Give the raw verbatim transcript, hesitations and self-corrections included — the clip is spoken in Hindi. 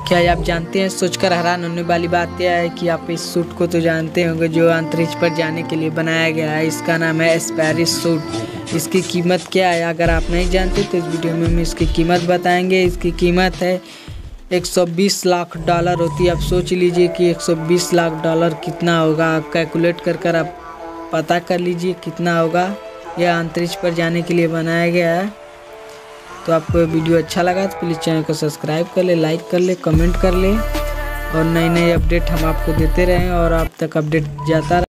क्या आप जानते हैं, सोचकर हैरान होने वाली बात यह है कि आप इस सूट को तो जानते होंगे जो अंतरिक्ष पर जाने के लिए बनाया गया है। इसका नाम है स्पेस सूट। इसकी कीमत क्या है, अगर आप नहीं जानते तो इस वीडियो में हम इसकी कीमत बताएंगे। इसकी कीमत है एक सौ बीस लाख डॉलर होती है। आप सोच लीजिए कि एक सौ बीस लाख डॉलर कितना होगा। आप कैलकुलेट कर कर आप पता कर लीजिए कितना होगा। यह अंतरिक्ष पर जाने के लिए बनाया गया है। तो आपको वीडियो अच्छा लगा तो प्लीज़ चैनल को सब्सक्राइब कर ले, लाइक कर ले, कमेंट कर ले और नई नई अपडेट हम आपको देते रहें और आप तक अपडेट जाता रहे।